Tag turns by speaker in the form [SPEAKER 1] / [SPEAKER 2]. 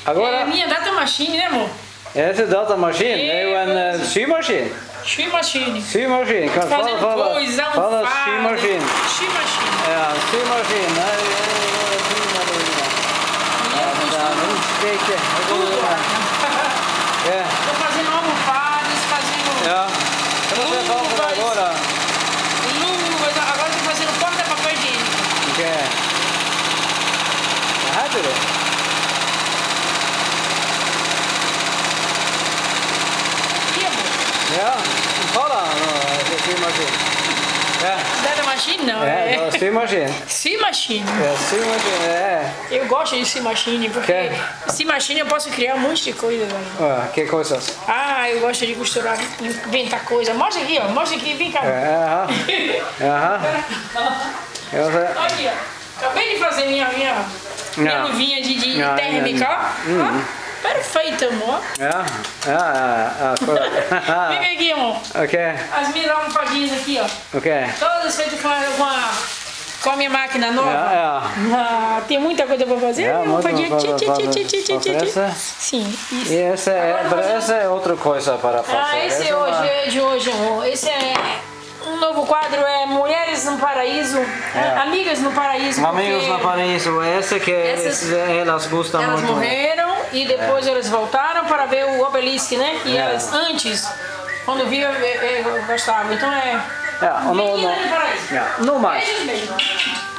[SPEAKER 1] Agora...
[SPEAKER 2] É minha data machine, né, amor?
[SPEAKER 1] Essa datamaskin är ju en symaskin.
[SPEAKER 2] Symaskin.
[SPEAKER 1] Symaskin, kan fala
[SPEAKER 2] Coisa,
[SPEAKER 1] symaskin.
[SPEAKER 2] Symaskin.
[SPEAKER 1] Ja, symaskin. Nej, não skate. É.
[SPEAKER 2] Tô fazendo almofadas, fazendo
[SPEAKER 1] Ja. Kan du säga vad för agora?
[SPEAKER 2] luvas. Agora tô fazendo porta-papel higiênico.
[SPEAKER 1] Okej. Det här är det. Ja, fala symaskin. Ja.
[SPEAKER 2] Data machine não,
[SPEAKER 1] É, symaskin.
[SPEAKER 2] Symaskin.
[SPEAKER 1] É, symaskin, é.
[SPEAKER 2] Eu gosto de Symaskin porque Symaskin eu posso criar um monte de coisa, velho.
[SPEAKER 1] Ah, que coisas?
[SPEAKER 2] Ah, eu gosto de costurar, inventar coisa. Mostra aqui, ó. Mostra aqui, vem cá.
[SPEAKER 1] Aham. Aham. Eu sei.
[SPEAKER 2] Aqui, ó. Acabei de fazer minha luvinha de térmica, ó. Perfeito, amor.
[SPEAKER 1] Ja, ja, ja.
[SPEAKER 2] Vem aqui, amor.
[SPEAKER 1] Okej,
[SPEAKER 2] As minhas almofadinhas aqui, ó.
[SPEAKER 1] okej.
[SPEAKER 2] Todas feitas com a minha máquina nova.
[SPEAKER 1] Ja,
[SPEAKER 2] Ah, tem muita coisa pra fazer.
[SPEAKER 1] Ja,
[SPEAKER 2] Almofadinha.
[SPEAKER 1] essa.
[SPEAKER 2] Sim, isso.
[SPEAKER 1] E essa é outra coisa para fazer.
[SPEAKER 2] Ah, esse hoje é de hoje, amor. Esse é um novo quadro, é Mulheres no Paraíso, Amigas no Paraíso.
[SPEAKER 1] Amigos no Paraíso, essa que elas gostam
[SPEAKER 2] Elas
[SPEAKER 1] muito.
[SPEAKER 2] morreram e depois elas voltaram para ver o obelisco, né? E elas antes, quando viam, eu gostava. Então é.
[SPEAKER 1] Ja, och
[SPEAKER 2] Menina no Paraíso.
[SPEAKER 1] ja, no mais.
[SPEAKER 2] Beijos, beijos.